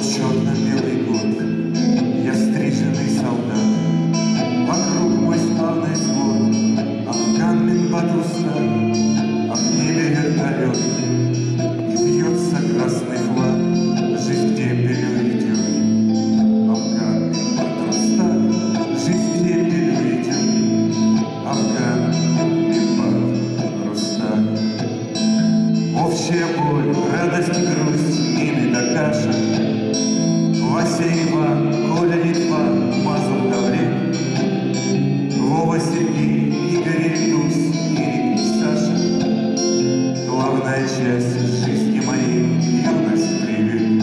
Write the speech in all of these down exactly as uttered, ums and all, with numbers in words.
черно-белый год, я стриженный солдат, вокруг мой славный свод, Афган, Минбат, Рустам, а в небе вертолет, и вьется красный флаг, жизнь дембелю идет. Афган, Минбат, Рустам, жизнь дембелю идет. Афган, Минбат, Рустам. Общая боль, радость и грусть, Мины да каша, Вася, Иван, Коля, Литва, Мазур, Давлет, Вова, Сергей, Игорь, Ильдус, Ирик и Саша. Главная часть жизни моей, юность, привет.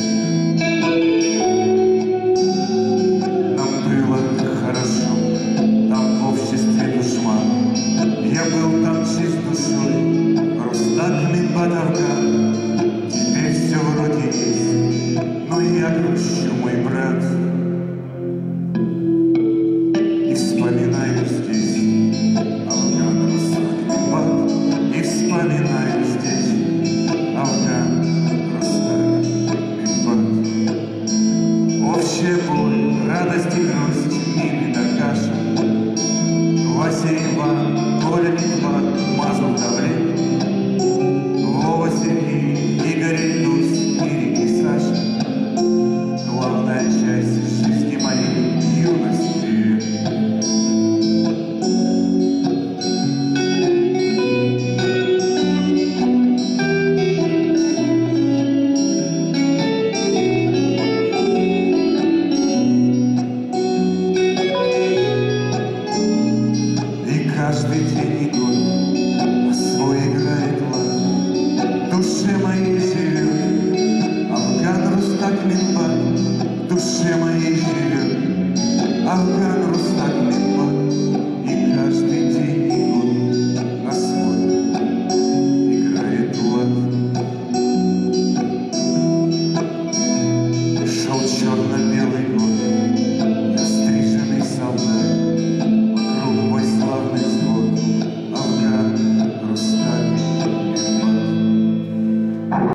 Нам было хорошо, там в обществе душман. Я был там чист душой, Рустам, Минбат, Афган. Теперь все вроде есть, но я грущу, мой брат, и вспоминаю здесь Афган, Рустам, Минбат, и вспоминаю здесь Афган, Рустам, Минбат. Общая боль, радость и грусть, Мины да каша, Вася, Иван, Коля, Литва, Мазур, Давлет, Вова, Сергей, Игорь, Ильдус, Ирик и Саша. Главная часть жизни моей, юность, привет. И каждый день и год свой играет лад, в душе моей живет Афган, Рустам, Минбат, в душе моей живет Афган, Рустам, Минбат. И каждый день и год на свой играет лад. Шел черно-белый год,